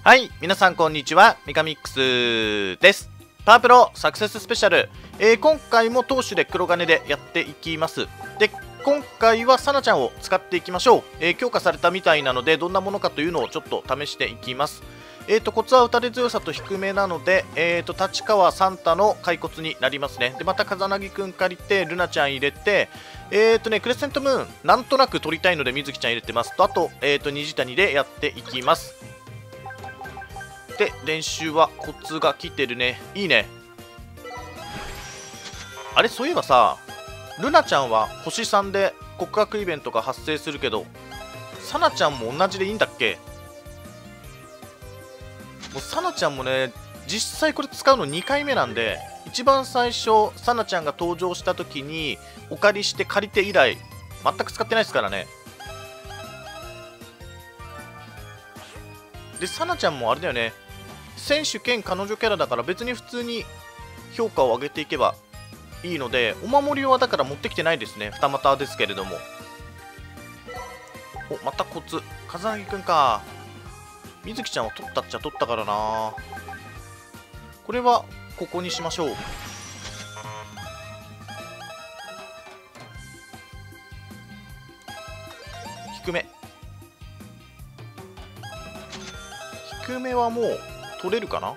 はい、皆さんこんにちは、ミカミックスです。パワープロサクセススペシャル、今回も投手で黒金でやっていきます。で、今回はサナちゃんを使っていきましょう。強化されたみたいなので、どんなものかというのをちょっと試していきます。コツは打たれ強さと低めなので、立川サンタの骸骨になりますね。で、また風凪くん借りて、ルナちゃん入れて、クレッセントムーン、なんとなく取りたいので、水木ちゃん入れてますと、あと、虹谷でやっていきます。で、練習はコツが来てるね。いいね。あれ、そういえばさ、ルナちゃんは星3で告白イベントが発生するけど、サナちゃんも同じでいいんだっけ？もうサナちゃんもね、実際これ使うの2回目なんで、一番最初、サナちゃんが登場した時にお借りして借りて以来、全く使ってないですからね。で、サナちゃんもあれだよね。選手兼彼女キャラだから別に普通に評価を上げていけばいいので、お守りはだから持ってきてないですね。二股ですけれども。お、またコツ。風凪くんか。水木ちゃんは取ったっちゃ取ったからな。これはここにしましょう。低め。低めはもう取れるかな。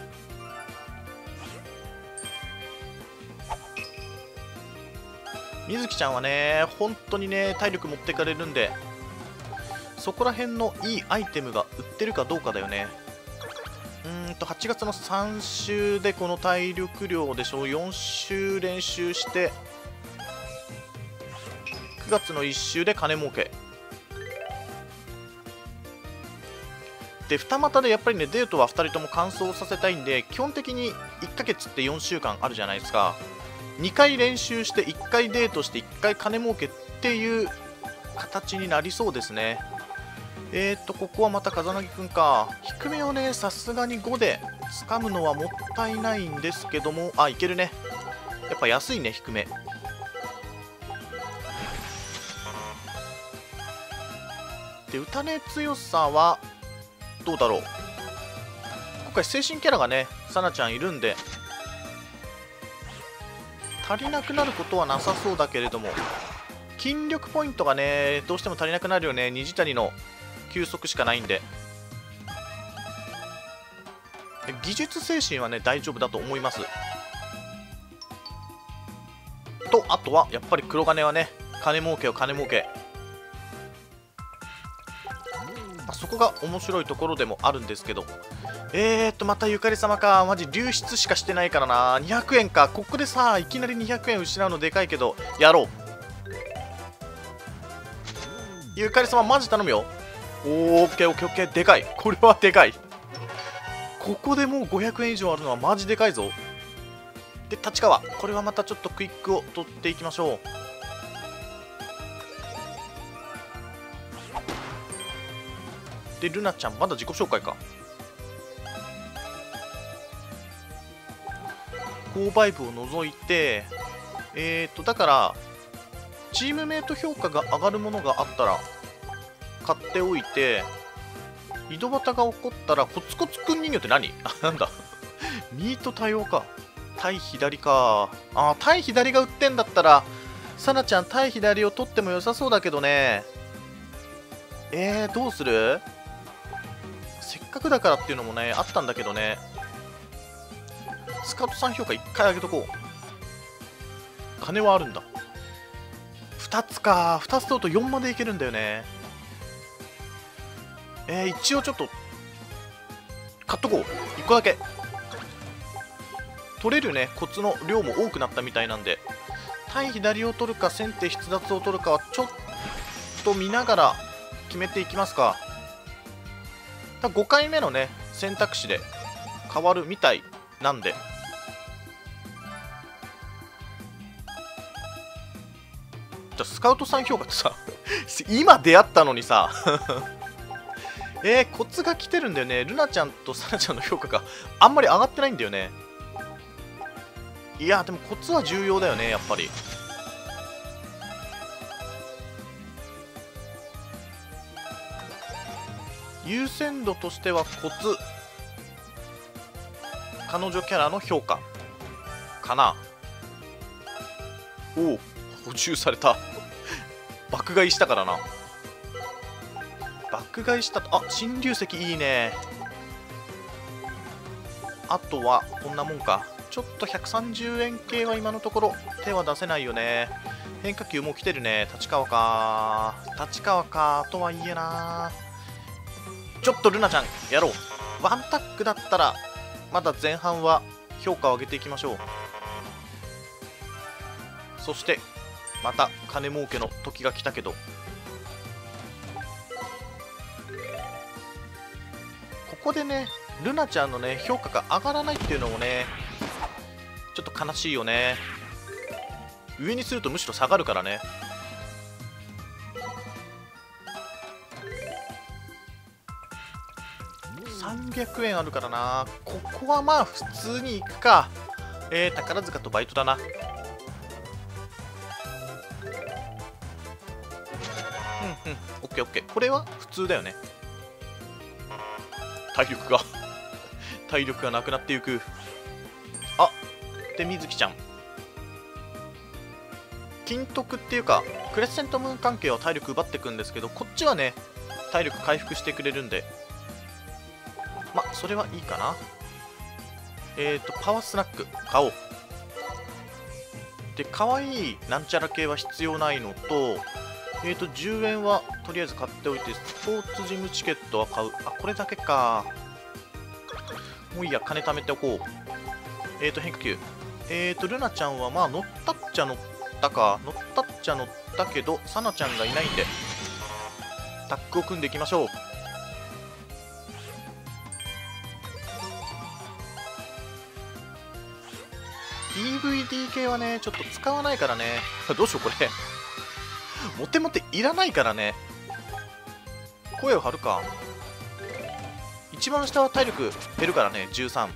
水木ちゃんはね、本当にね、体力持ってかれるんで、そこら辺のいいアイテムが売ってるかどうかだよね。8月の3週でこの体力量でしょ。4週練習して、9月の1週で金儲け。で、二股でやっぱりね、デートは2人とも完走させたいんで、基本的に1ヶ月って4週間あるじゃないですか。2回練習して1回デートして1回金儲けっていう形になりそうですね。ここはまた風凪くんか。低めをね、さすがに5で掴むのはもったいないんですけども、あ、いけるね。やっぱ安いね、低め。で、打たね強さはどうだろう。今回精神キャラがね、サナちゃんいるんで、足りなくなることはなさそうだけれども、筋力ポイントがね、どうしても足りなくなるよね。虹谷の休息しかないんで。技術精神はね、大丈夫だと思います。と、あとはやっぱり黒金はね、金儲けよ金儲け。そこが面白いところでもあるんですけど、またゆかり様か。マジ流出しかしてないからな。200円か。ここでさ、いきなり200円失うのでかいけど、やろう。ゆかり様マジ頼むよ。オッケーオッケーオッケー。でかい。これはでかい。ここでもう500円以上あるのはマジでかいぞ。で、立川。これはまたちょっとクイックを取っていきましょう。で、ルナちゃんまだ自己紹介か。購買部を除いて、だからチームメイト評価が上がるものがあったら買っておいて、井戸端が起こったらコツコツくん人形って何？あ、なんだミート対応か。対左か。あ、対左が売ってんだったらサナちゃん対左を取っても良さそうだけどね。どうする？せっかくだからっていうのもね、あったんだけどね。スカウトさん評価1回上げとこう。金はあるんだ。2つか。2つ取ると4までいけるんだよね。一応ちょっと買っとこう。1個だけ取れるね。コツの量も多くなったみたいなんで、対左を取るか先手必奪を取るかはちょっと見ながら決めていきますか。5回目のね、選択肢で変わるみたいなんで、じゃあスカウトさん評価ってさ今出会ったのにさコツが来てるんだよね。ルナちゃんとサナちゃんの評価があんまり上がってないんだよね。いやでもコツは重要だよね、やっぱり。 優先度としてはコツ、彼女キャラの評価かな。おお、補充された爆買いしたからな。爆買いしたと。あ、新流石いいね。あとはこんなもんか。ちょっと130円系は今のところ手は出せないよね。変化球もう来てるね。立川か、立川かとはいえな。ちょっとルナちゃんやろう。ワンタックだったらまだ前半は評価を上げていきましょう。そしてまた金儲けの時が来たけど、ここでねルナちゃんのね評価が上がらないっていうのもねちょっと悲しいよね。上にするとむしろ下がるからね。300円あるからな。ここはまあ普通に行くか。宝塚とバイトだな。オッケーオッケー。これは普通だよね。体力がなくなっていく。あ、で水木ちゃん金徳っていうかクレッセントムーン関係は体力奪っていくんですけど、こっちはね体力回復してくれるんで、まあそれはいいかな。パワースナック買おう。で可愛いなんちゃら系は必要ないのと、10円はとりあえず買っておいて、スポーツジムチケットは買う。あ、これだけか。もういいや、金貯めておこう。変化球。ルナちゃんはまあ乗ったっちゃ乗ったか。乗ったっちゃ乗ったけど、サナちゃんがいないんで、タッグを組んでいきましょう。DVD 系はね、ちょっと使わないからね。どうしよう、これ。モテモテいらないからね。声を張るか。一番下は体力減るからね、13。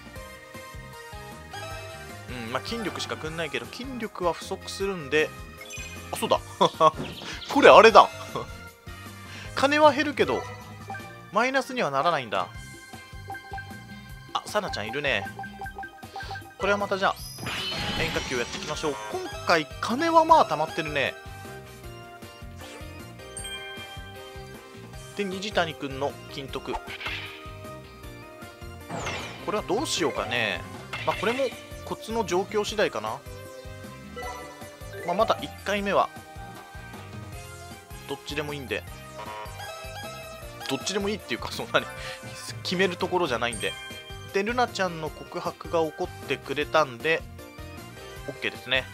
まあ筋力しかくんないけど、筋力は不足するんで、あ、そうだ。これあれだ。金は減るけど、マイナスにはならないんだ。あ、サナちゃんいるね。これはまたじゃあ、変化球やっていきましょう。今回、金はまあ溜まってるね。で、虹谷くんの金徳。これはどうしようかね。まあ、これもコツの状況次第かな。まあ、まだ1回目は、どっちでもいいんで。どっちでもいいっていうか、そんなに決めるところじゃないんで。で、ルナちゃんの告白が起こってくれたんで、OK ですね。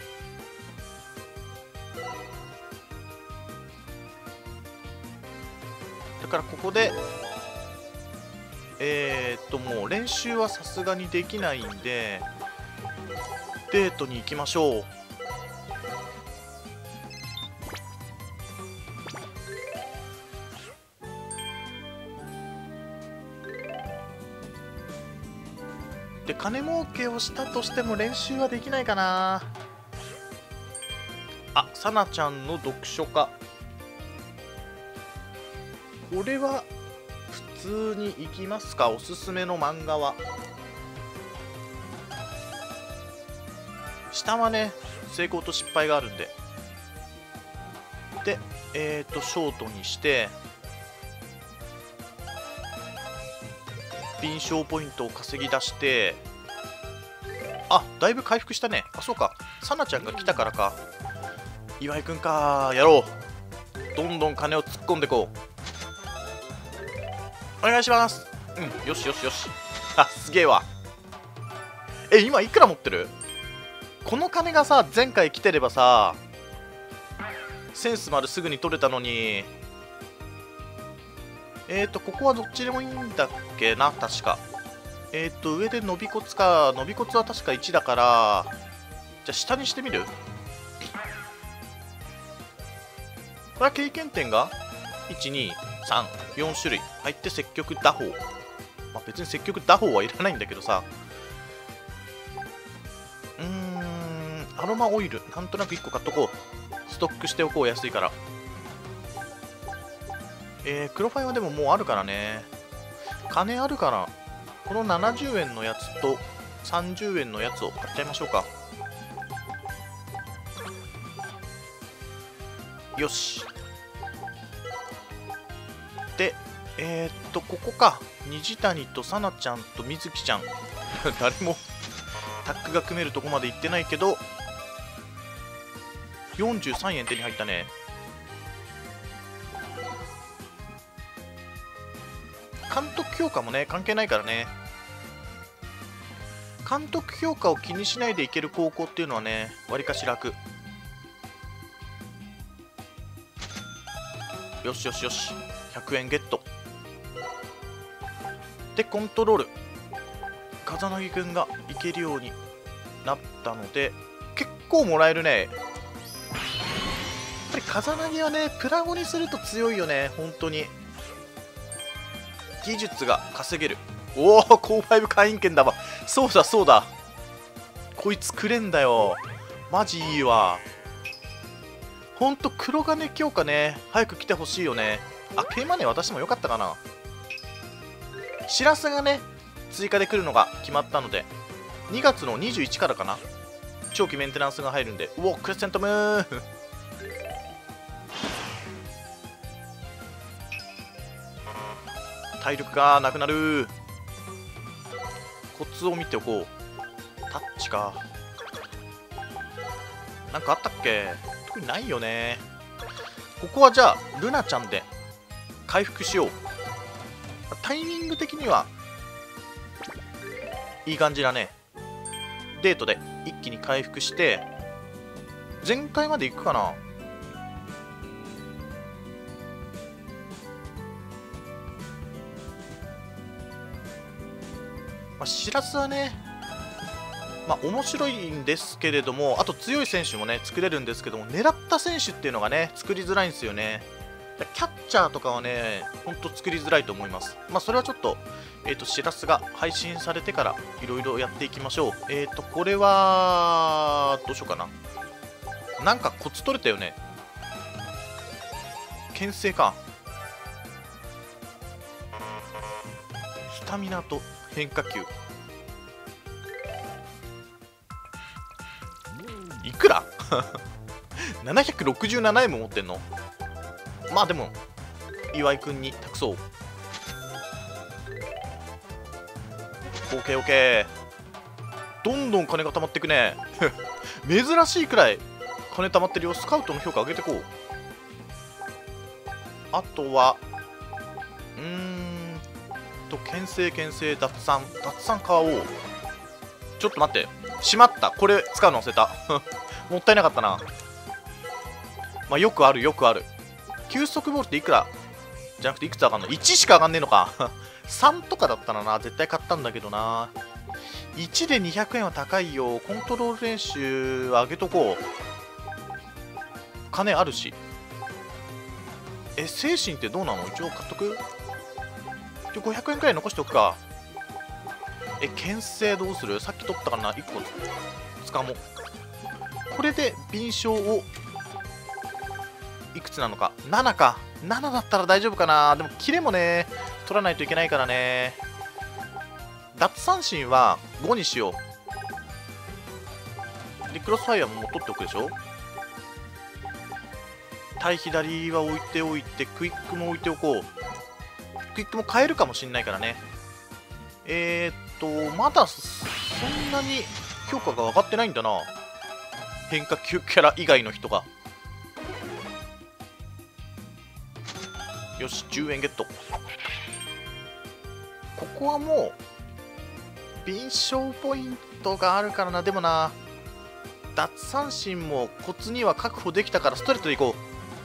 だからここで、もう練習はさすがにできないんで、デートに行きましょう。で、金儲けをしたとしても練習はできないかな。あ、サナちゃんの読書家。これは普通に行きますか。おすすめの漫画は。下はね、成功と失敗があるんで。で、ショートにして、臨床ポイントを稼ぎ出して、あ、だいぶ回復したね。あ、そうか。サナちゃんが来たからか。岩井くんか。やろう。どんどん金を突っ込んでこう。お願いします。よしよしよし。あ、すげえわ。今いくら持ってる？この金がさ、前回来てればさ、センス丸すぐに取れたのに。ここはどっちでもいいんだっけな、確か。上で伸び骨か。伸び骨は確か1だから、じゃあ下にしてみる？これは経験点が1、2、3、4種類入って積極打法。まあ、別に積極打法はいらないんだけどさ。アロマオイル、なんとなく1個買っとこう。ストックしておこう、安いから。 黒ファイはでももうあるからね。金あるから、この70円のやつと30円のやつを買っちゃいましょうか。よし。で、ここか。虹谷とさなちゃんとみずきちゃん。誰もタッグが組めるとこまで行ってないけど、43円手に入ったね。監督評価もね、関係ないからね。監督評価を気にしないでいける高校っていうのはね、わりかし楽。よしよしよし。100円ゲット。で、コントロール。風薙くんがいけるようになったので、結構もらえるね。やっぱり風薙はね、プラ5にすると強いよね、本当に。技術が稼げる。おお、高5会員権だわ。そうだそうだ。こいつくれんだよ。マジいいわ。ほんと黒金強化ね、早く来てほしいよね。あ、桂馬ね、私もよかったかな。しらすがね、追加で来るのが決まったので、2月の21からかな。長期メンテナンスが入るんで、うお、クレッセントムーン体力がなくなる。コツを見ておこう。タッチか。なんかあったっけ？特にないよね。ここはじゃあルナちゃんで回復しよう。タイミング的にはいい感じだね。デートで一気に回復して全開までいくかな。しらすはね、面白いんですけれども、あと強い選手もね作れるんですけども、狙った選手っていうのがね作りづらいんですよね。キャッチャーとかはねほんと作りづらいと思います。それはちょっとしらすが配信されてからいろいろやっていきましょう。これはどうしようかな。なんかコツ取れたよね。牽制か。スタミナと変化球いくら767円も持ってんの。でも岩井くんに託そう。 OKOK。 どんどん金が貯まっていくね珍しいくらい金貯まってるよ。スカウトの評価上げてこう。あとは牽制奪三買おう。ちょっと待って、しまった。これ使うの忘れたもったいなかったな。よくあるよくある。急速ボールっていくらじゃなくていくつ上がんの？ 1 しか上がんねえのか3とかだったらな絶対買ったんだけどな。1で200円は高いよ。コントロール練習上げとこう。金あるし。精神ってどうなの？一応買っとく。500円くらい残しておくか。牽制どうする？さっき取ったからな。1個使もう。これで敏捷をいくつなのか。7か。7だったら大丈夫かな。でもキレもね取らないといけないからね。奪三振は5にしよう。でクロスファイアも取っておくでしょ。対左は置いておいて、クイックも置いておこう。クイックも変えるかもしんないからね。まだそんなに評価が上がってないんだな。変化球キャラ以外の人が。よし、10円ゲット。ここはもう敏捷ポイントがあるからな。でもな、奪三振もコツには確保できたからストレートでいこう。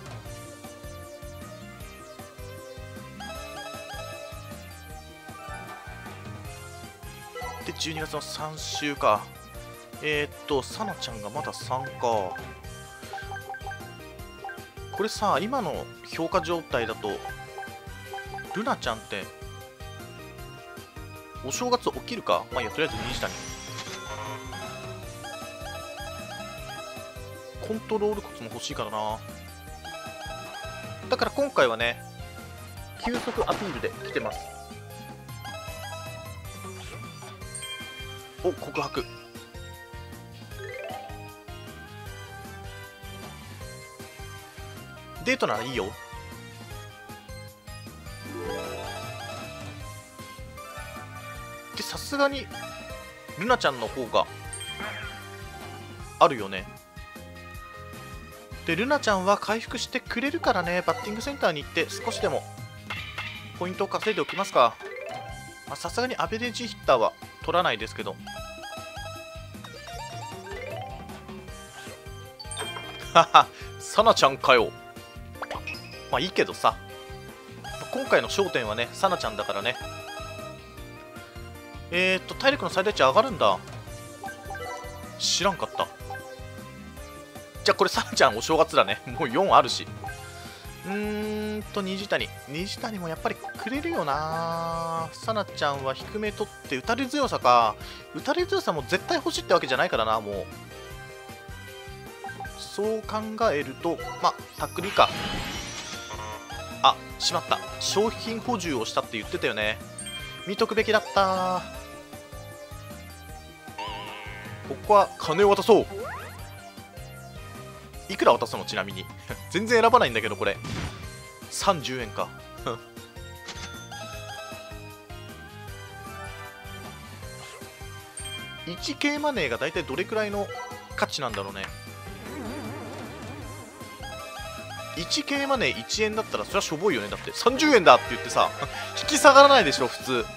で12月の3週か。さなちゃんがまだ3か。これさ、今の評価状態だとルナちゃんってお正月起きるか。とりあえず虹谷。コントロールコツも欲しいからな。だから今回はね急速アピールで来てます。お、告白。デートならいいよ。で、さすがにルナちゃんの方があるよね。で、ルナちゃんは回復してくれるからね、バッティングセンターに行って少しでもポイントを稼いでおきますか。さすがにアベレージヒッターは取らないですけど。はは、サナちゃんかよ。まあいいけどさ、今回の焦点はね、サナちゃんだからね。体力の最大値上がるんだ。知らんかった。じゃあこれサナちゃんお正月だね。もう4あるし。虹谷。虹谷もやっぱりくれるよな。サナちゃんは低め取って打たれ強さか。打たれ強さも絶対欲しいってわけじゃないからな、もう。そう考えると、まあ、タックル以下。あ、しまった。商品補充をしたって言ってたよね。見とくべきだった。ここは金を渡そう。いくら渡すのちなみに。全然選ばないんだけど、これ。30円か。1K マネーが大体どれくらいの価値なんだろうね。1K マネー1円だったらそれはしょぼいよね。だって30円だって言ってさ、引き下がらないでしょ普通。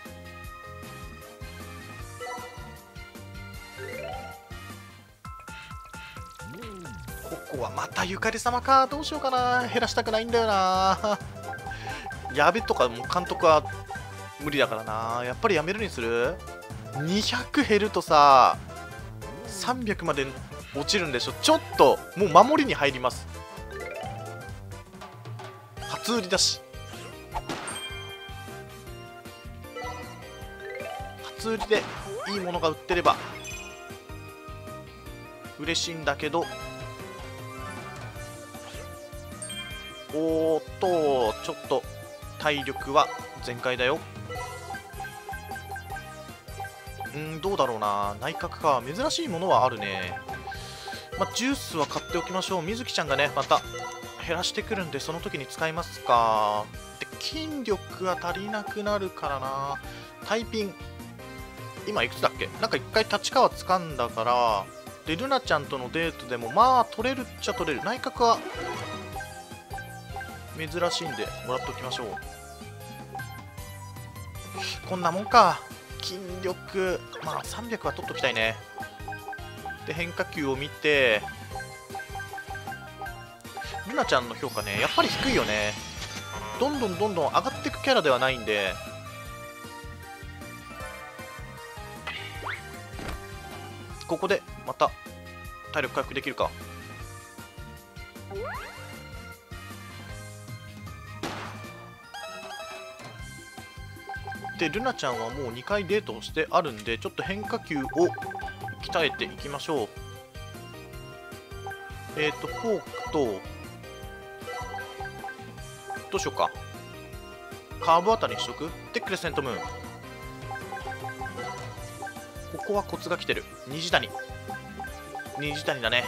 ここはまたゆかり様か。どうしようかな。減らしたくないんだよな。やべとかもう監督は無理だからな。やっぱりやめるにする。200減るとさ300まで落ちるんでしょ。ちょっともう守りに入ります。初売りだし。初売りでいいものが売ってれば嬉しいんだけど。おーっと、ちょっと体力は全開だよ。どうだろうな。内角か。珍しいものはあるね。まあ、ジュースは買っておきましょう。みずきちゃんがね、また減らしてくるんで、その時に使いますか。で、筋力は足りなくなるからな。タイピン、今いくつだっけ。なんか一回立川掴んだから、で、ルナちゃんとのデートでも、まあ、取れるっちゃ取れる。内角は、珍しいんで、もらっておきましょう。こんなもんか。筋力、まあ、300は取っときたいね。で、変化球を見て、ルナちゃんの評価ね、やっぱり低いよね。どんどん上がっていくキャラではないんで、ここでまた体力回復できるか。で、ルナちゃんはもう2回デートをしてあるんで、ちょっと変化球を鍛えていきましょう。フォークと、どうしようか。カーブあたりにしとく。で、クレセントムーン。ここはコツが来てる。虹谷。虹谷だね。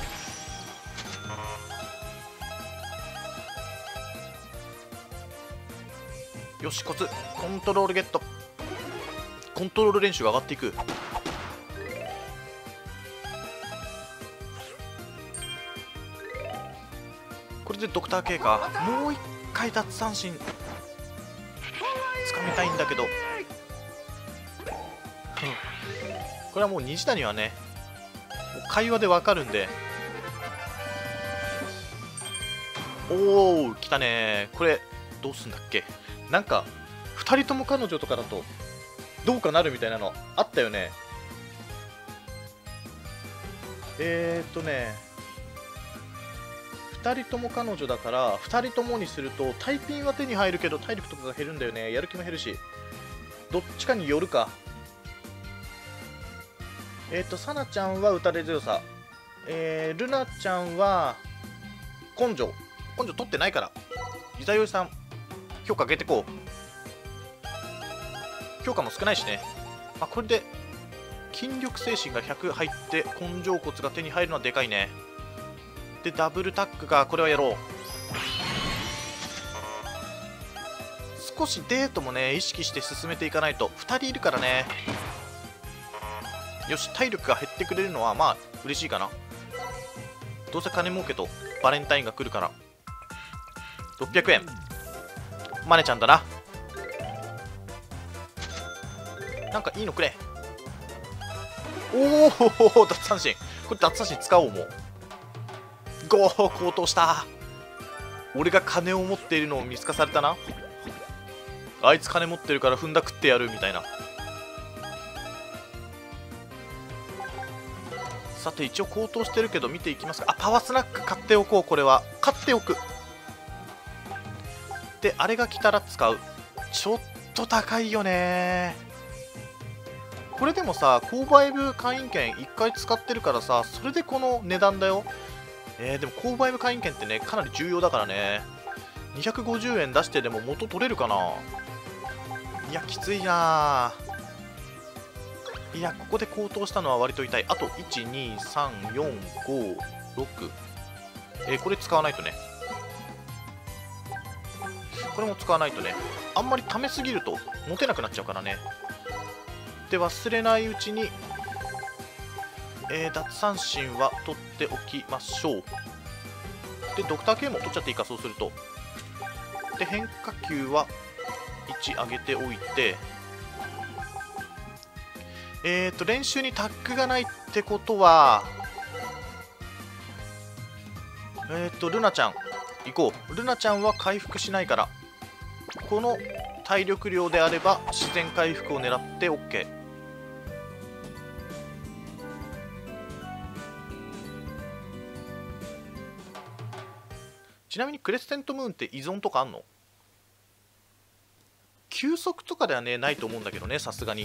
よし、コツ。コントロールゲット。コントロール練習が上がっていく。これでドクター K か。もう一回奪三振つかみたいんだけど、これはもう虹谷はね、もう会話でわかるんで。おお、来たね。これどうすんだっけ。なんか2人とも彼女とかだとどうかなるみたいなのあったよね。2人とも彼女だから2人ともにするとタイピンは手に入るけど体力とかが減るんだよね。やる気も減るし、どっちかによるか。サナちゃんは打たれ強さ、ルナちゃんは根性取ってないから。ギザヨイさん評価上げてこう。評価も少ないしね。まあ、これで筋力精神が100入って根性骨が手に入るのはでかいね。でダブルタックか、これはやろう。少しデートもね意識して進めていかないと。2人いるからね。よし、体力が減ってくれるのはまあ嬉しいかな。どうせ金儲けとバレンタインが来るから。600円マネちゃんだな。なんかいいのくれ。おお奪三振。これ奪三振使おう。もうゴー高騰した。俺が金を持っているのを見透かされたな。あいつ金持ってるから踏んだくってやるみたいな。さて一応高騰してるけど見ていきますか。あ、パワースナック買っておこう。これは買っておく。であれが来たら使う。ちょっと高いよね。これでもさ購買部会員券1回使ってるからさ、それでこの値段だよ。でも購買部会員券ってねかなり重要だからね。250円出してでも元取れるかな。いやきついな。いやここで高騰したのは割と痛い。あと1234566、これ使わないとね。これも使わないとね。あんまり貯めすぎると持てなくなっちゃうからね。で忘れないうちに、奪三振は取っておきましょう。でドクター K も取っちゃっていいか。そうするとで変化球は1上げておいて、練習にタッグがないってことはルナちゃん行こう。ルナちゃんは回復しないから、この体力量であれば自然回復を狙って OK。 ちなみにクレステントムーンって依存とかあんの？休息とかではねないと思うんだけどね、さすがに。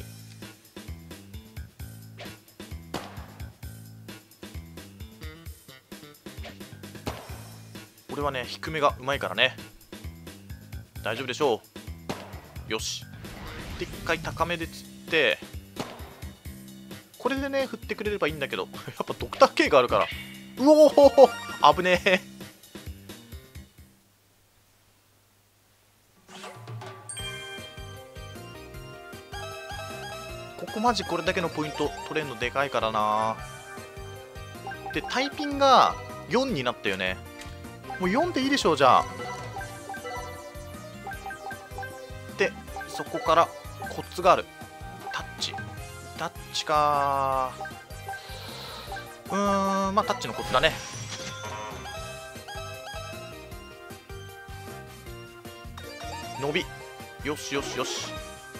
俺はね低めがうまいからね大丈夫でしょう。よし。で1回高めで釣って、これでね振ってくれればいいんだけどやっぱドクター K があるから。うおー危ねえ。ここマジこれだけのポイント取れるのでかいからな。でタイピンが4になったよね。もう4でいいでしょう。じゃあでそこからコツがある。タッチか。まあタッチのコツだね。伸び。よしよしよし。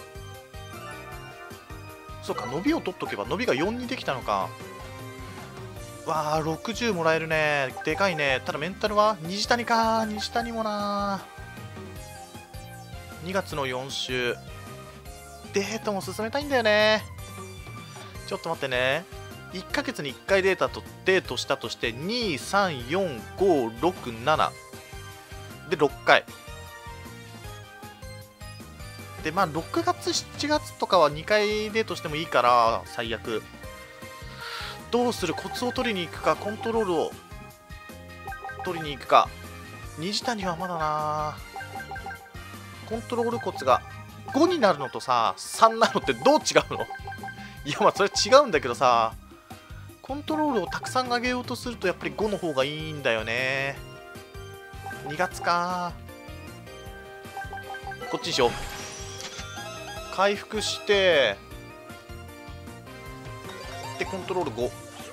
そうか伸びを取っとけば伸びが4にできたのか。わあ60もらえるね。でかいね。ただメンタルは虹谷か。虹谷もな。2月の4週デートも進めたいんだよね。ちょっと待ってね。1ヶ月に1回デートしたとして23456で6回で、まあ6月7月とかは2回デートしてもいいから最悪。どうする？コツを取りに行くかコントロールを取りに行くか。虹谷はまだな。コントロールコツが5になるのとさ3なのってどう違うの？いやまあそれ違うんだけどさ、コントロールをたくさん上げようとするとやっぱり5の方がいいんだよね。2月か。こっちにしよう。回復してでコントロール5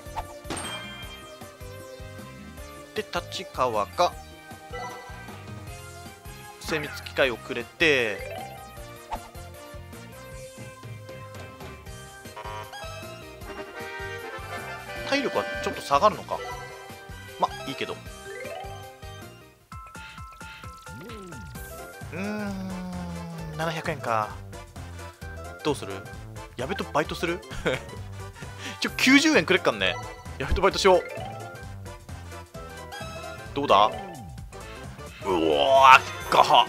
で立川が精密機械をくれて、体力はちょっと下がるのか。まあいいけど。700円か。どうする？やべとバイトする90円くれっかんね。やべとバイトしよう。どうだ？うわーガハ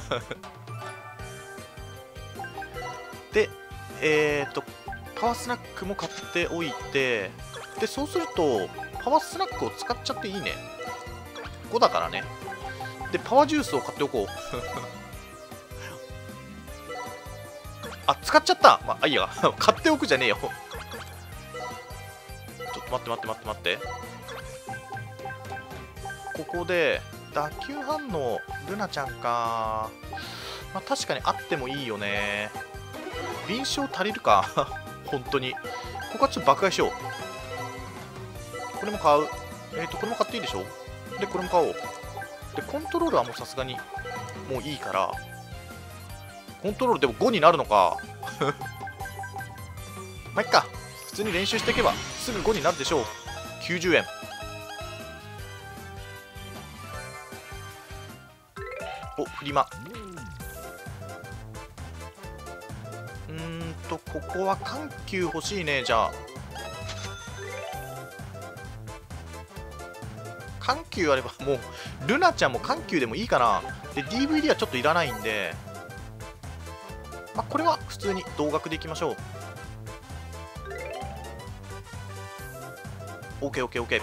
でパワースナックも買っておいて、でそうするとパワースナックを使っちゃっていいね。5だからね。でパワージュースを買っておこうあ、使っちゃった。まあいいや買っておくじゃねえよちょっと待って待って待って待って、ここで打球反応ルナちゃんか。まあ確かにあってもいいよね。臨床足りるか本当にここはちょっと爆買いしよう。これも買う。これも買っていいでしょ。でこれも買おう。でコントロールはもうさすがにもういいから、コントロールでも5になるのかまあいっか、普通に練習していけばすぐ5になるでしょう。90円。お、フリマ。ここは緩急欲しいね。じゃあ緩急あればもうルナちゃんも緩急でもいいかな。で DVD はちょっといらないんで、まあ、これは普通に同額でいきましょう。 OKOKOK。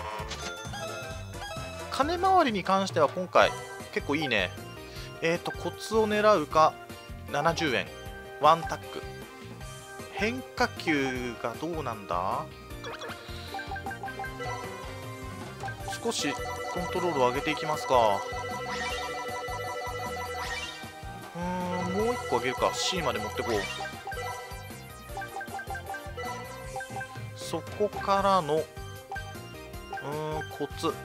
金回りに関しては今回結構いいね。コツを狙うか70円ワンタック。変化球がどうなんだ。少しコントロールを上げていきますか。もう1個上げるか。 C まで持ってこう。そこからのコツ、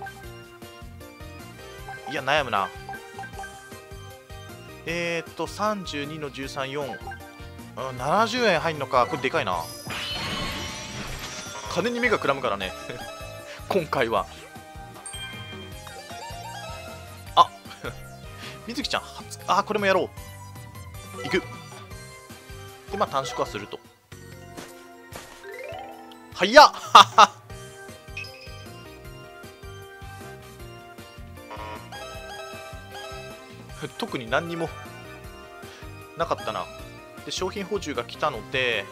いや悩むな。32の134、70円入んのか。これでかいな。金に目がくらむからね今回は。あみずきちゃんこれもやろう。いく。でまあ短縮はすると。はいや特に何にもなかったな。で商品補充が来たので、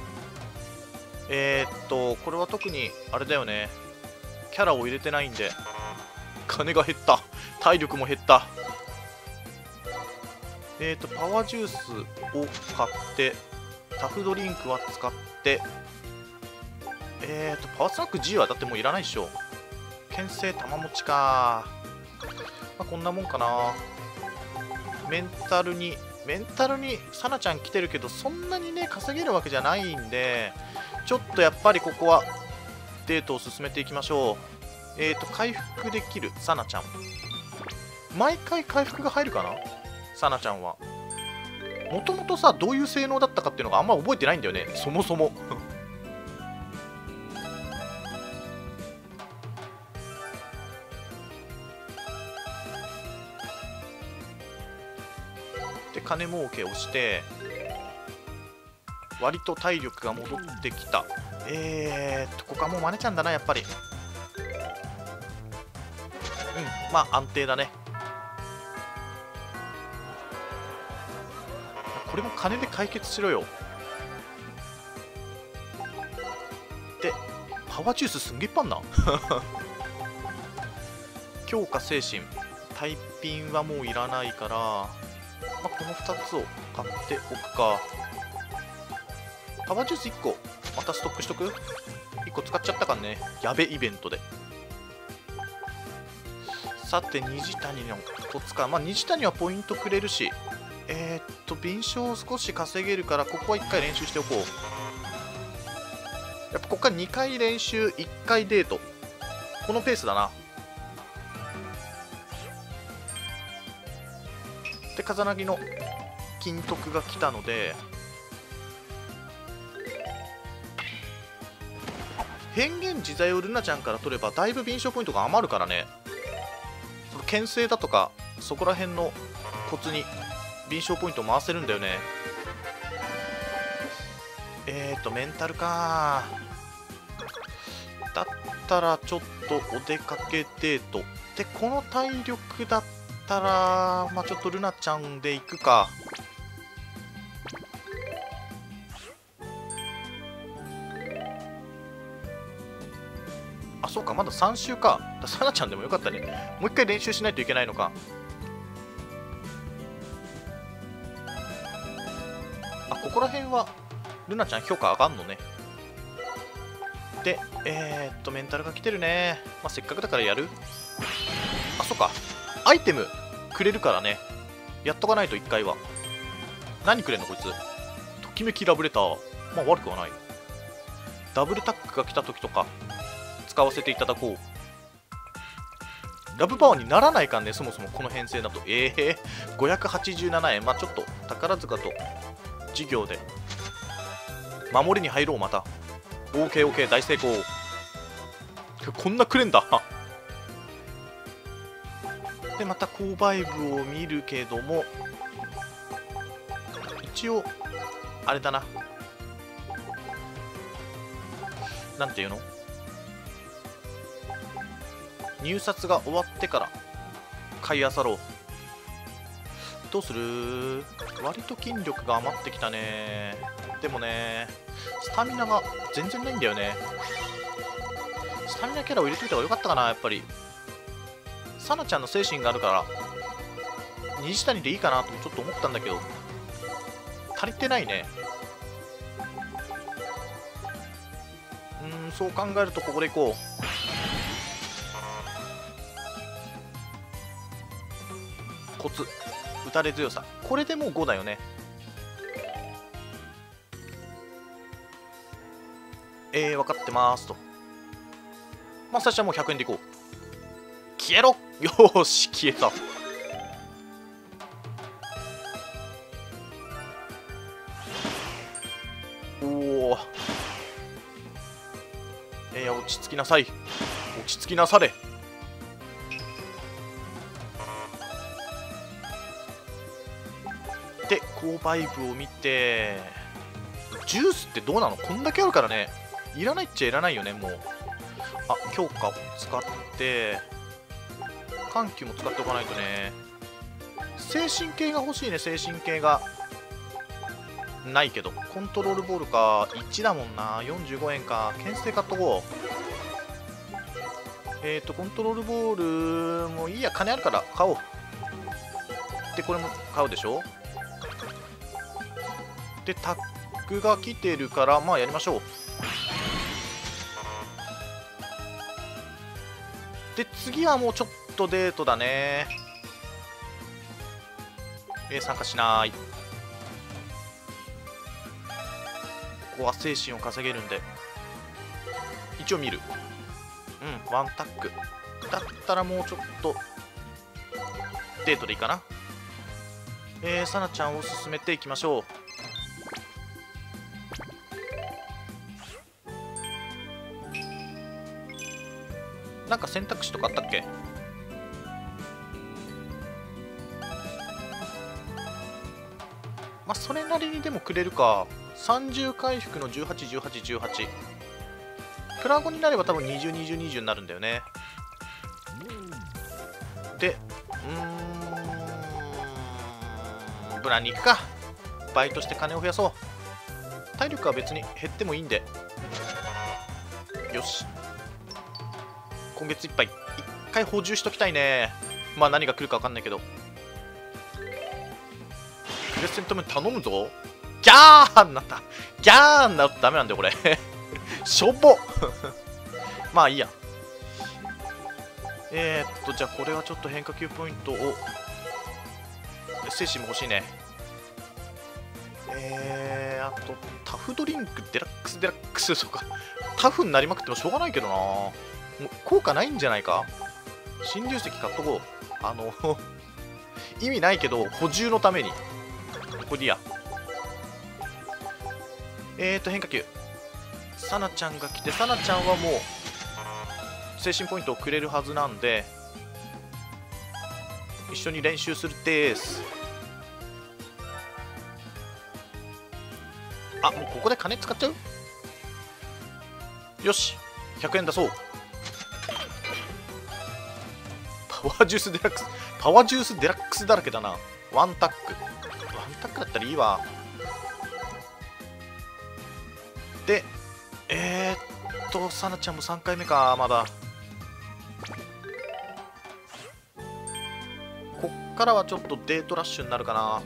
これは特にあれだよね、キャラを入れてないんで金が減った。体力も減った。パワージュースを買ってタフドリンクは使って、パワースナック G はだってもういらないでしょ。牽制玉持ちか。まあ、こんなもんかな。メンタルにサナちゃん来てるけどそんなにね稼げるわけじゃないんで、ちょっとやっぱりここはデートを進めていきましょう。回復できるサナちゃん、毎回回復が入るかな。サナちゃんはもともとさどういう性能だったかっていうのがあんま覚えてないんだよね、そもそもで金儲けをして割と体力が戻ってきた。ここはもうマネちゃんだなやっぱり。まあ安定だね。これも金で解決しろよ。でパワージュースすんげえいっぱいあんな強化精神、タイピンはもういらないから、まあ、この2つを買っておくか。パワージュース1個またストックしとく。1個使っちゃったからね、やべイベントで。さて虹谷のコツか。まあ虹谷はポイントくれるし、敏捷を少し稼げるからここは1回練習しておこう。やっぱここから2回練習1回デート、このペースだな。で風なぎの金徳が来たので、変幻自在をルナちゃんから取ればだいぶ敏捷ポイントが余るからね。その牽制だとかそこら辺のコツに敏捷ポイントを回せるんだよね。メンタルか。だったらちょっとお出かけデートでこの体力だったらまあちょっとルナちゃんでいくか。あ、そうか、まだ3週か。サナちゃんでもよかったね。もう一回練習しないといけないのか。あ、ここら辺はルナちゃん評価上がんのね。で、メンタルが来てるね。まあ、せっかくだからやる。あ、そうか。アイテムくれるからね。やっとかないと1回は。何くれんのこいつ。ときめきラブレター。まあ悪くはない。ダブルタックが来た時とか使わせていただこう。ラブパワーにならないかんね、そもそもこの編成だと。587円。まあちょっと宝塚と授業で守りに入ろう。また OKOK 大成功。こんなくれんだ。でまた購買部を見るけども、一応あれだな、なんていうの、入札が終わってから買い漁ろう。どうする？割と筋力が余ってきたね。でもね、スタミナが全然ないんだよね。スタミナキャラを入れといた方がよかったかな。やっぱりサナちゃんの精神があるから虹谷でいいかなとちょっと思ったんだけど、足りてないね。そう考えるとここでいこう。コツ、打たれ強さ、これでもう5だよね。分かってますと。まあ最初はもう100円でいこう。消えろ。よーし、消えた。おお、落ち着きなさい。落ち着きなされ。で購買部を見て、ジュースってどうなの？こんだけあるからね、いらないっちゃいらないよね。もう強化を使って緩急も使っておかないとね。精神系が欲しいね。精神系がないけど、コントロールボールか1だもんな。45円か。牽制買っとこう。コントロールボールもいいや、金あるから買おう。でこれも買うでしょ。でタッグが来てるからまあやりましょう。で次はもうちょっとデートだね。参加しない。ここは精神を稼げるんで一応見る。ワンタックだったらもうちょっとデートでいいかな。サナちゃんを進めていきましょう。なんか選択肢とかあったっけ？まあそれなりにでもくれるか。30回復の181818プラゴになれば多分202020になるんだよね。でブラに行くか。バイトして金を増やそう。体力は別に減ってもいいんで。よし、今月いっぱい1回補充しときたいね。まあ何が来るか分かんないけど。クレッセントム頼むぞ。ギャーになった。ギャーになるとダメなんだよこれ。しょぼ。まあいいや。じゃあこれはちょっと変化球ポイントを。精神も欲しいね。あとタフドリンクデラックスデラックスとかタフになりまくってもしょうがないけどな。もう効果ないんじゃないか。新流石買っとこう。意味ないけど補充のためにこれでいいや。変化球サナちゃんが来て、サナちゃんはもう精神ポイントをくれるはずなんで一緒に練習するです。もうここで金使っちゃう。よし100円出そう。パワージュースデラックス、パワージュースデラックスだらけだな。ワンタック。ワンタックだったらいいわ。で、サナちゃんも3回目か、まだ。こっからはちょっとデートラッシュになるかな。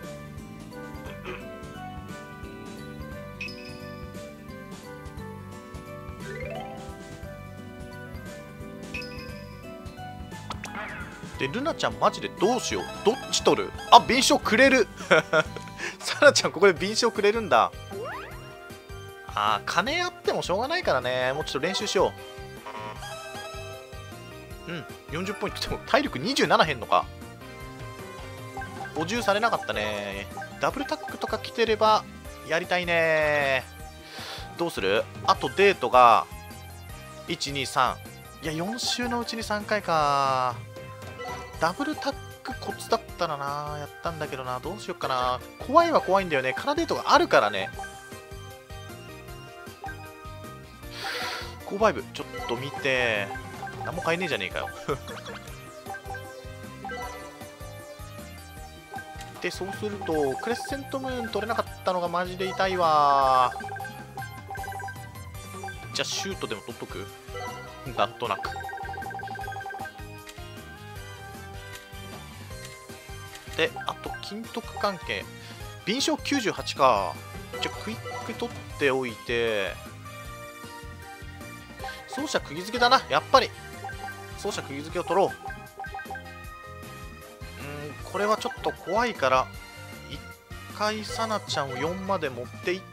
で、ルナちゃんマジでどうしよう。どっち取る？あ、敏捷くれるサナちゃんここで敏捷くれるんだ。あー、金あってもしょうがないからね。もうちょっと練習しよう。うん、40ポイント。でも体力27減のか。補充されなかったね。ダブルタックとか来てればやりたいね。どうする？あとデートが123。いや、4週のうちに3回か。ダブルタックコツだったらな、やったんだけどな。どうしよっかな。怖いは怖いんだよね。カラデートがあるからね。購買部ちょっと見て。何も買えねえじゃねえかよで、そうするとクレッセントムーン取れなかったのがマジで痛いわ。じゃあシュートでも取っとくなんとなく。で、あと金徳関係敏捷98か。じゃあクイック取っておいて、走者釘付けだな。やっぱり走者釘付けを取ろう。これはちょっと怖いから一回サナちゃんを4まで持っていって、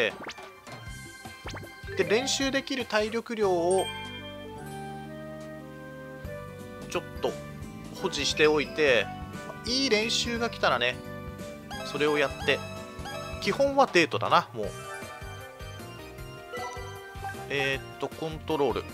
で練習できる体力量をちょっと保持しておいて、いい練習が来たらね、それをやって。基本はデートだな。もうコントロール、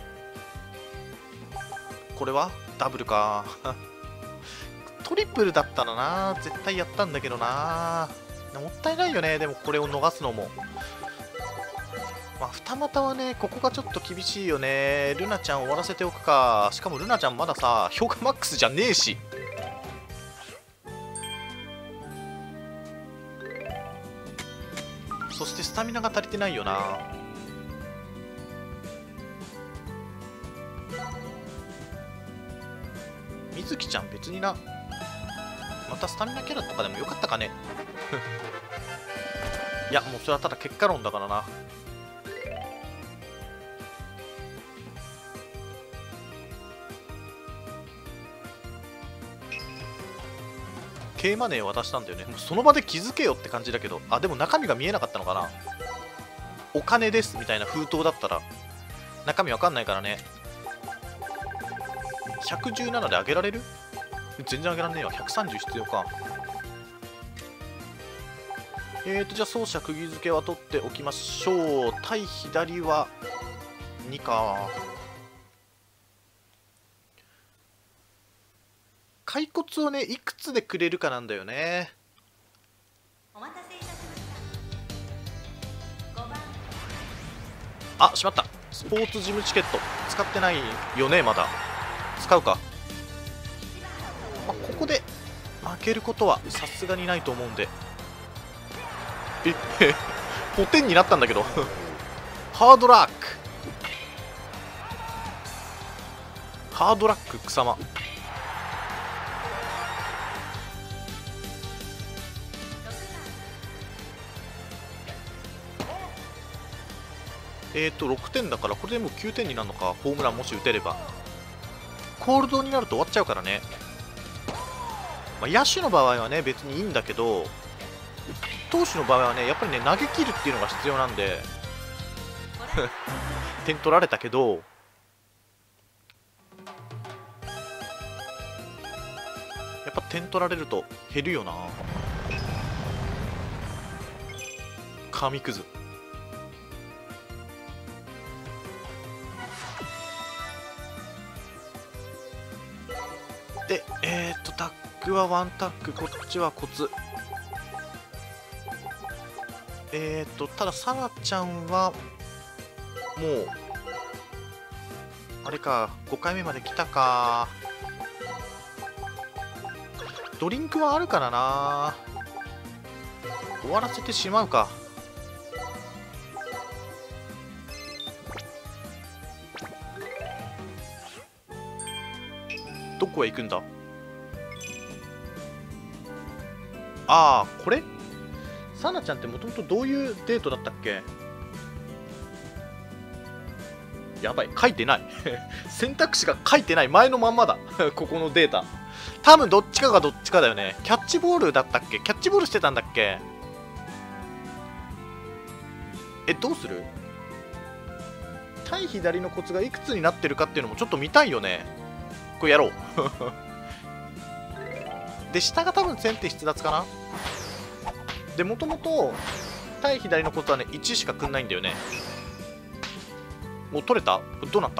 これはダブルかトリプルだったらな、絶対やったんだけどな。もったいないよね。でもこれを逃すのも。まあ、二股はね、ここがちょっと厳しいよね。ルナちゃん終わらせておくか。しかもルナちゃんまださ、評価マックスじゃねえし。そしてスタミナが足りてないよな。水木ちゃん別にな。またスタミナキャラとかでもよかったかねいや、もうそれはただ結果論だからな。K マネーを渡したんだよね。もうその場で気づけよって感じだけど。あ、でも中身が見えなかったのかな。お金ですみたいな封筒だったら中身わかんないからね。117で上げられる？全然上げられねえわ。130必要か。じゃあ走者釘付けは取っておきましょう。対左は2か。骸骨をね、いくつでくれるかなんだよね。お待たせいたしました。5番。あ、しまった。スポーツジムチケット使ってないよね。まだ使うか。まあ、ここで負けることはさすがにないと思うんで。5点になったんだけどハードラック、ハードラック草間。6点だからこれでもう9点になるのか。ホームランもし打てれば。コールドになると終わっちゃうからね。まあ、野手の場合はね別にいいんだけど、投手の場合はねやっぱりね投げ切るっていうのが必要なんで点取られたけど、やっぱ点取られると減るよな。紙くず。で、タックはワンタック、こっちはコツ。ただサナちゃんはもうあれか、5回目まで来たか。 ドリンクはあるからな。終わらせてしまうか。どこへ行くんだ。ああ、これサナちゃんってもともとどういうデートだったっけ。やばい、書いてない選択肢が書いてない。前のまんまだここのデータ。多分どっちかがどっちかだよね。キャッチボールだったっけ。キャッチボールしてたんだっけ。どうする。対左のコツがいくつになってるかっていうのもちょっと見たいよね。これやろうで、下が多分先手必奪かな。で、もともと対左のコツはね1しかくんないんだよね。もう取れた。どうなった。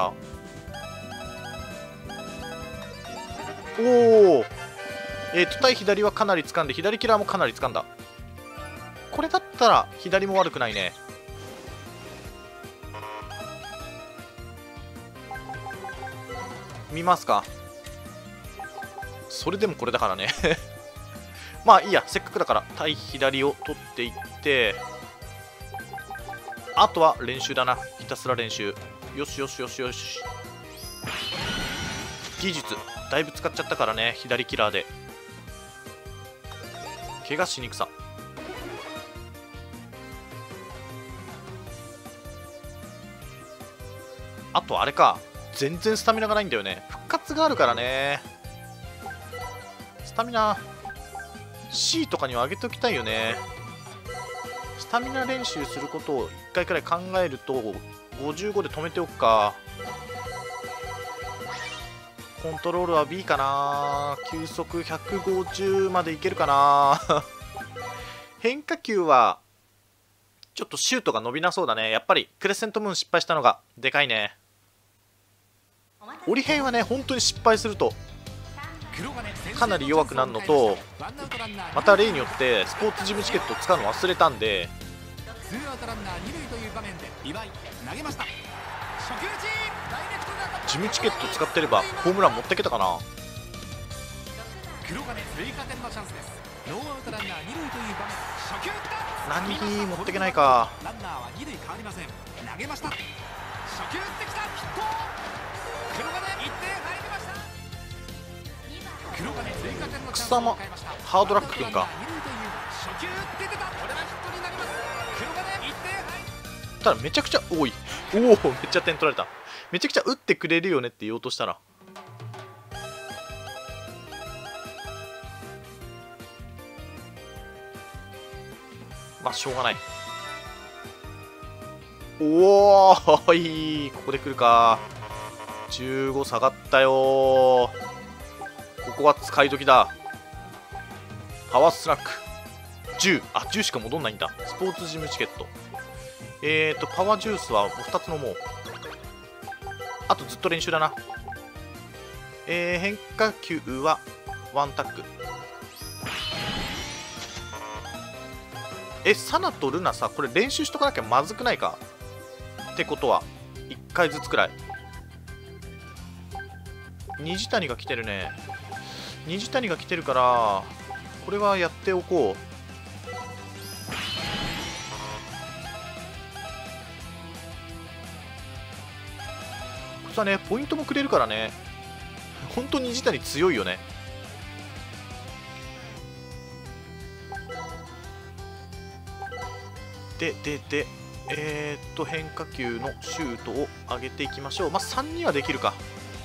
おお。対左はかなり掴んで、左キラーもかなり掴んだ。これだったら左も悪くないね。見ますか。それでもこれだからねまあいいや、せっかくだから対左を取っていって、あとは練習だな。ひたすら練習。よしよしよしよし。技術だいぶ使っちゃったからね、左キラーで。怪我しにくさ。あとあれか、全然スタミナがないんだよね。復活があるからね。スタミナ C とかには上げておきたいよね。スタミナ練習することを1回くらい考えると55で止めておくか。コントロールは B かな。球速150までいけるかな変化球はちょっとシュートが伸びなそうだね。やっぱりクレセントムーン失敗したのがでかいね。折り変はね本当に失敗するとかなり弱くなるのと、また例によってスポーツジムチケットを使うの忘れたんで、ジムチケット使ってればホームラン持ってけたかな。何持ってけないか。草間ハードラックくんか。ただめちゃくちゃ多い。おお、めっちゃ点取られた。めちゃくちゃ打ってくれるよねって言おうとしたら。まあしょうがない。おお、いい。ここで来るか。15下がったよ。ここは使い時だ。パワースナック10。あ、10しか戻んないんだ。スポーツジムチケット。パワージュースは2つ飲もう。あとずっと練習だな。変化球はワンタック。サナとルナさ、これ練習しとかなきゃまずくないか。ってことは1回ずつくらい。虹谷が来てるね。虹谷が来てるからこれはやっておこう。さあね、ポイントもくれるからね。本当に虹谷強いよね。で変化球のシュートを上げていきましょう。まあ3にはできるか。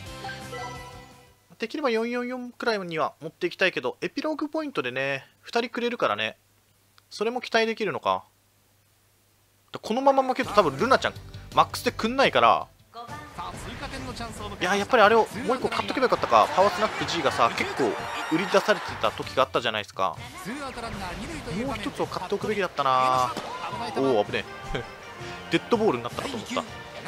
できれば444くらいには持っていきたいけど、エピローグポイントでね2人くれるからね、それも期待できるのか。このまま負けると多分ルナちゃんマックスでくんないから、いややっぱりあれをもう1個買っとけばよかったか。パワースナック G がさ結構売り出されてた時があったじゃないですか。もう1つを買っておくべきだったな。おお、危ねえデッドボールになったかと思った。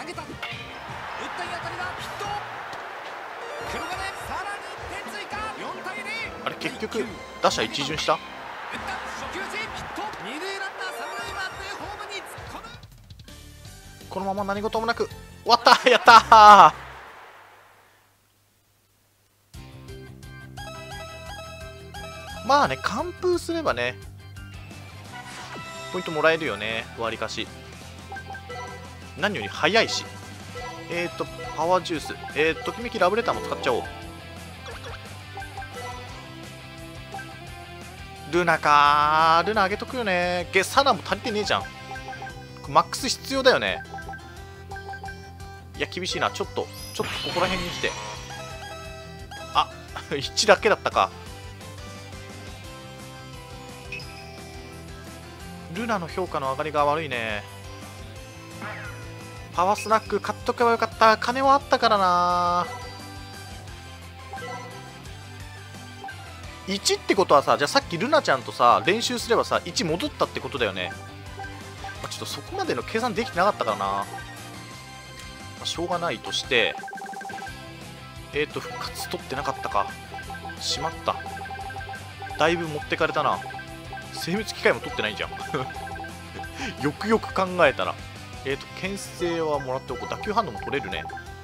あれ結局打者一巡した。このまま何事もなく終わった。やったー。 まあね、完封すればねポイントもらえるよね、わりかし。何より早いし。パワージュース、ときめきラブレターも使っちゃおう。ルナかー、ルナ上げとくよね。サナも足りてねえじゃん。マックス必要だよね。いや厳しいな。ちょっとここら辺に来て、あ1だけだったか。ルナの評価の上がりが悪いね。パワースナック買っとけばよかった。金はあったからな。1ってことはさ、じゃあさっきルナちゃんとさ練習すればさ1戻ったってことだよね。ちょっとそこまでの計算できてなかったからな。しょうがないとして、復活取ってなかったか。しまった。だいぶ持ってかれたな。精密機械も取ってないじゃんよくよく考えたら牽制はもらっておこう。打球反応も取れるね。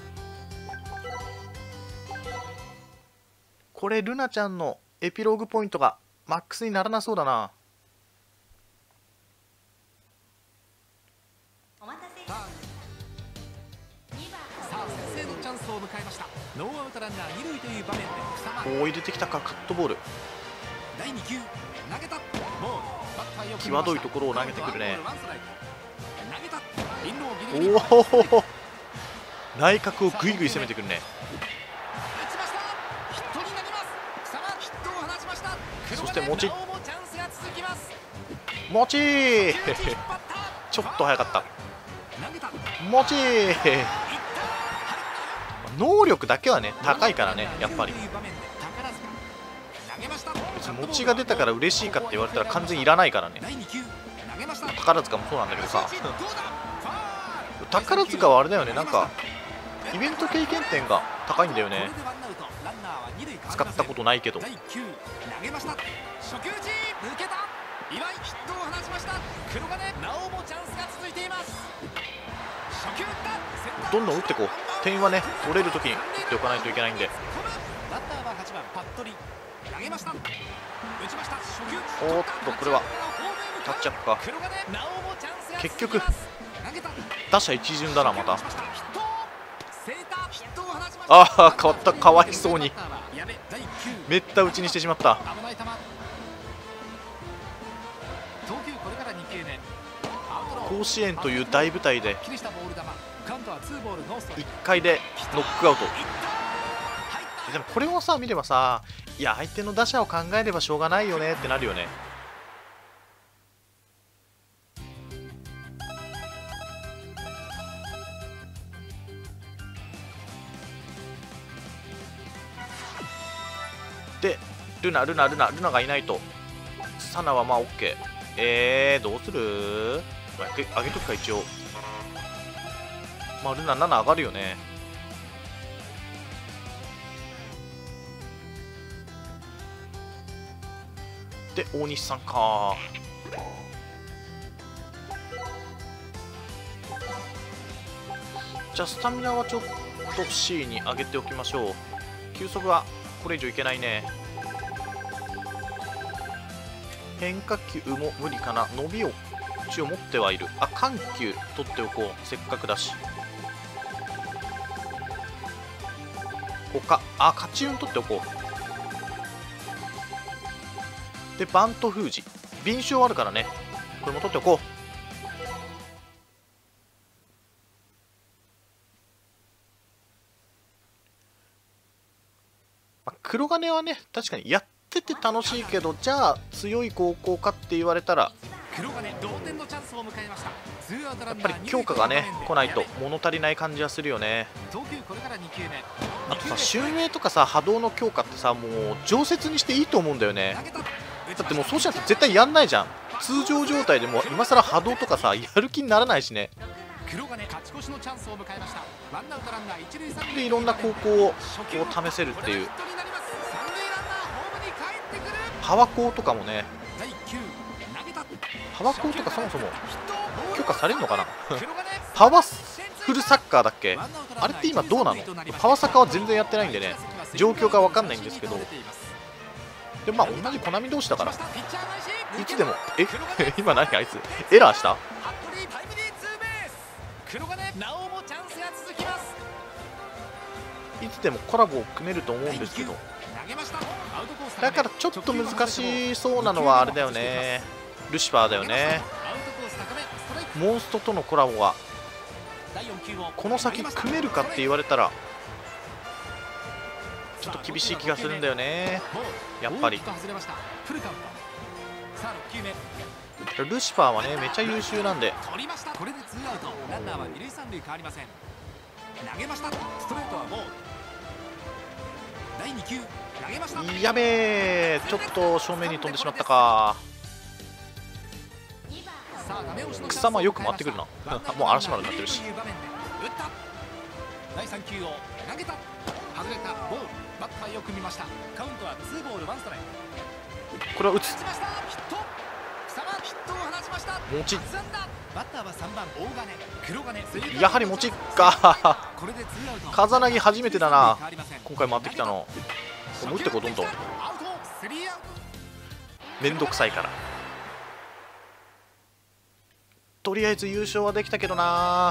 これルナちゃんのエピローグポイントがマックスにならなそうだな。 お待たせ。さあ先制のチャンスを迎えました。ノーアウトランナー二塁という場面でおお入れてきたか。カットボール。 第2球投げた。 際どいところを投げてくるね。 おおお内角をぐいぐい攻めてくるね。そしてもちもちーちょっと早かった。もちー能力だけはね高いからね。やっぱり別に持ちが出たから嬉しいかって言われたら完全にいらないからね。宝塚もそうなんだけどさ宝塚はあれだよね、なんかイベント経験点が高いんだよね。使ったことないけど。どんどん打ってこう。点はね取れるときに打っておかないといけないんで。おっとこれはタッチアップか。結局打者一巡だな。またああ変わった。かわいそうにめった打ちにしてしまった。甲子園という大舞台で1回でノックアウト。でもこれをさ見ればさ、いや相手の打者を考えればしょうがないよねってなるよね。でルナがいないと。サナはまあ OK。どうする？上げとくか一応。まあルナ7上がるよね。で大西さんか。じゃあスタミナはちょっと C に上げておきましょう。球速はこれ以上いけないね。変化球も無理かな。伸びを一応持ってはいる。あ緩急取っておこう。せっかくだし。勝ち運取っておこう。でバント封じ敏捷あるからね、これも取っておこう。黒金はね確かにやってて楽しいけど、じゃあ強い高校かって言われたらやっぱり強化がね来ないと物足りない感じはするよね。あとさ俊英とかさ波動の強化ってさもう常設にしていいと思うんだよね。だってもうそうしないと絶対やんないじゃん。通常状態でも今更波動とかさやる気にならないしね。でいろんな高校を試せるっていう。パワコーとかもね、パワコーとかそもそも許可されるのかなパワフルサッカーだっけ、あれって今どうなの。パワサカは全然やってないんでね状況が分かんないんですけど、 でまあ同じコナミ同士だからいつでも今何あいつエラーした？いつでもコラボを組めると思うんですけど、だからちょっと難しそうなのはあれだよね、ルシファーだよね。モンストとのコラボがこの先組めるかって言われたらちょっと厳しい気がするんだよね、やっぱり。ルシファーはねめちゃ優秀なんで。やべえ、ちょっと正面に飛んでしまったか。草間よく回ってくるなもう嵐丸になってるし。 第3球を投げた、外れた、ボール、バッターよく見ました。カウントは2ボール1ストライク。 これは打つ。 ヒット、草間ヒットを放ちました。 持ち。 バッターは3番大金、黒金。 やはり持ちか風なぎ初めてだな今回回ってきたの。もう打ってこう、どんどんめんどくさいから。とりあえず優勝はできたけどな。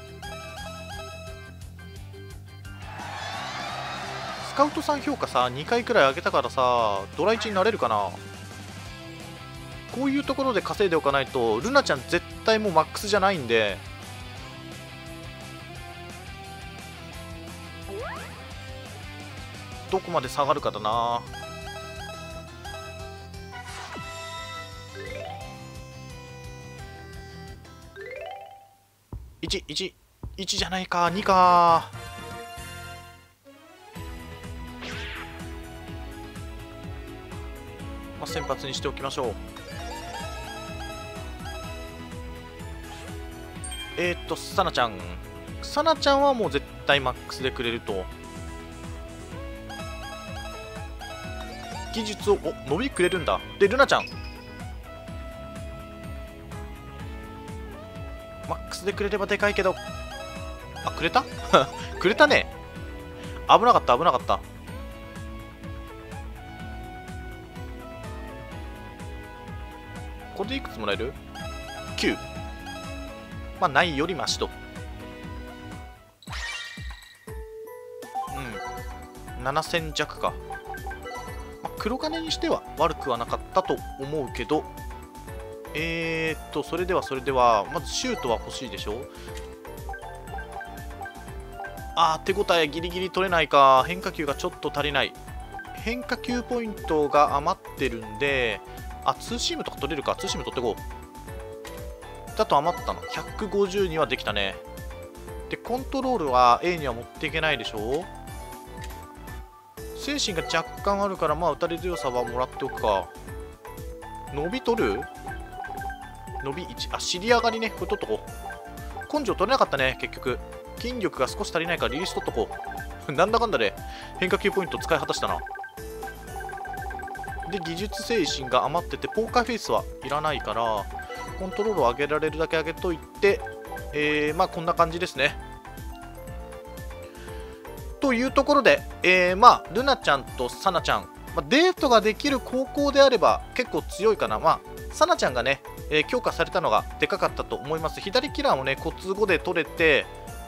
スカウトさん評価さ2回くらい上げたからさ、ドラ1になれるかな。こういうところで稼いでおかないとルナちゃん絶対もうマックスじゃないんで。どこまで下がるかだな。1じゃないか、2か。まあ、先発にしておきましょう。サナちゃん。サナちゃんはもう絶対マックスでくれると。技術を伸びくれるんだ。でルナちゃんマックスでくれればでかいけど、あ、くれたくれたね。危なかった危なかった。これでいくつもらえる？ 9。 まあないよりマシと。うん、7000弱か。まあ、黒金にしては悪くはなかったと思うけど、それではまずシュートは欲しいでしょ。手応えギリギリ取れないか。変化球がちょっと足りない。変化球ポイントが余ってるんで、ツーシームとか取れるか。ツーシーム取ってこう。だと余ったの150にはできたね。でコントロールは A には持っていけないでしょ。精神が若干あるから、まあ打たれ強さはもらっておくか。伸び取る？伸び1、尻上がりね、これ取っとこう。根性取れなかったね、結局。筋力が少し足りないからリリース取っとこう。なんだかんだで変化球ポイント使い果たしたな。で、技術精神が余ってて、ポーカーフェイスはいらないから、コントロールを上げられるだけ上げといて、まあこんな感じですね。というところで、まあルナちゃんとサナちゃん、デートができる高校であれば結構強いかな。まあサナちゃんがね、強化されたのがでかかったと思います。左キラーもね、コツ5で取れて、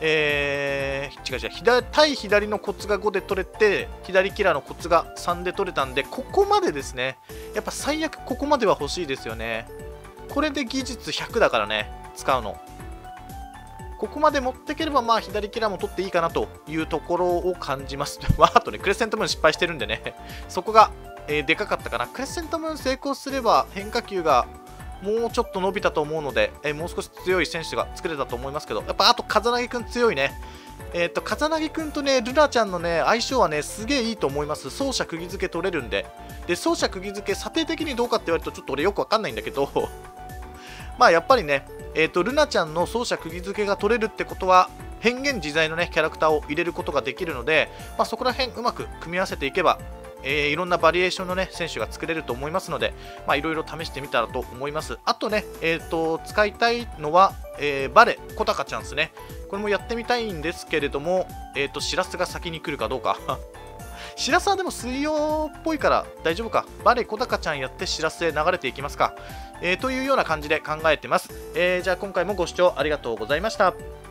対左のコツが5で取れて、左キラーのコツが3で取れたんで、ここまでですね。やっぱ最悪ここまでは欲しいですよね。これで技術100だからね、使うの。ここまで持っていければ、まあ左キラーも取っていいかなというところを感じます。あとね、クレッセントムーン失敗してるんでね、そこが、でかかったかな。クレッセントムーン成功すれば変化球がもうちょっと伸びたと思うので、もう少し強い選手が作れたと思いますけど、やっぱあと風なぎくん強いね。風なぎくんとね、ルナちゃんのね、相性はね、すげえいいと思います。走者釘付け取れるんで。で、走者釘付け、査定的にどうかって言われると、ちょっと俺よくわかんないんだけど、まあやっぱりね、ルナちゃんの走者釘付けが取れるってことは、変幻自在のね、キャラクターを入れることができるので、まあ、そこら辺うまく組み合わせていけば、いろんなバリエーションのね、選手が作れると思いますので、まあ、いろいろ試してみたらと思います。あとね、使いたいのは、バレ、小高ちゃんですね。これもやってみたいんですけれども、しらすが先に来るかどうか。 しらすはでも水曜っぽいから大丈夫か。バレ小高ちゃんやってしらすへ流れていきますか。というような感じで考えてます。じゃあ今回もご視聴ありがとうございました。